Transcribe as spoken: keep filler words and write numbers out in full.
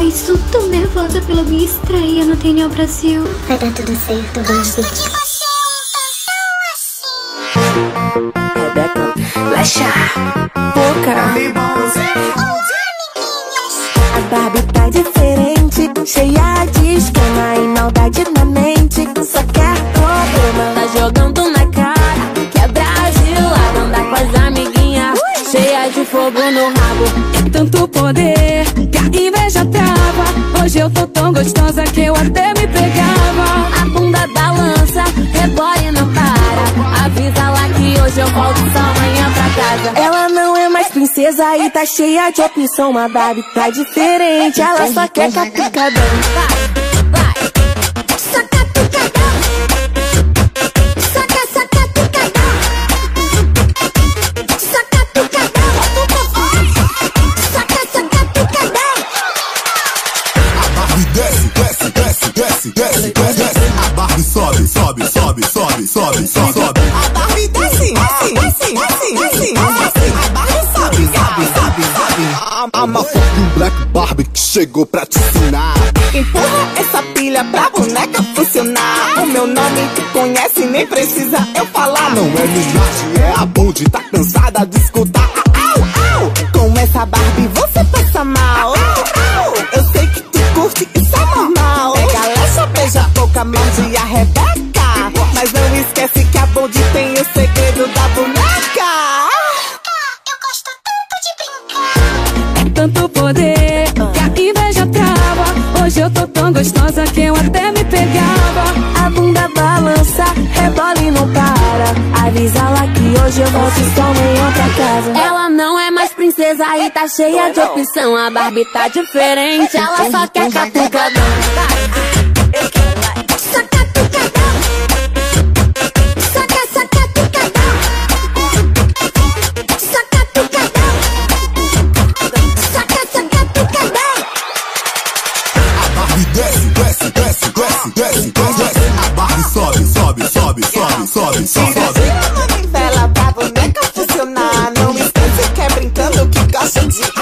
estou tão nervosa pela minha estreia no T N O Brasil. Vai dar tudo certo, Barbie. Rebeca, Lecha, Boca. A Barbie tá diferente, cheia de esquema e maldade na mente. Só quer problema, tá jogando na cara. Que é Brasil, anda com as amiguinhas, cheia de fogo no rabo. É tanto poder que a inveja trava. Hoje eu tô tão gostosa que eu até me pegava. A bunda balança, rebola e não para. Avisa lá que hoje eu volto só amanhã pra casa. Ela não é mais princesa e tá cheia de opção. Uma Barbie tá diferente, ela só quer catucadão. Vai, vai. Só catucadão. Saca, saca, catucadão. Só catucadão. Saca, saca, catucadão. A Barbie desce, desce, desce, desce, desce, desce. A Barbie sobe, sobe, sobe, sobe, sobe, sobe, sobe. A Barbie desce, desce, desce, desce, desce, desce. A Barbie sobe, sobe, sobe, sobe. I'm a fucking Black Barbie que chegou pra te ensinar. Empurra essa pilha pra boneca funcionar. O meu nome tu conhece, nem precisa eu falar. Não é Minaj, é a Bond, tá cansada de escutar. Au, au. Com essa Barbie você passa mal. Au, au. Eu sei que tu curte, isso é normal. Pega a Lecha, beija a boca, morde a Rebeca. Mas não esquece que a Bond tem o segredo da boneca. Eu gosto tanto de brincar. É tanto poder que a inveja trava. Hoje eu tô tão gostosa que eu até me pegava. A bunda balança, rebola e não para. Avisa lá que hoje eu volto só amanhã pra casa. Ela não é mais princesa e tá cheia de opção. A Barbie tá diferente, ela só quer catucadão. Eu quero, vai. Só catucadão. Saca, saca, catucadão. Só catucadão. Saca, saca, catucadão. A Barbie desce, desce, desce, desce, desce, desce. A Barbie sobe, sobe, sobe, sobe, sobe, sobe, sobe. Fica na novela pra boneca funcionar. Não esquece que é brincando que gosta de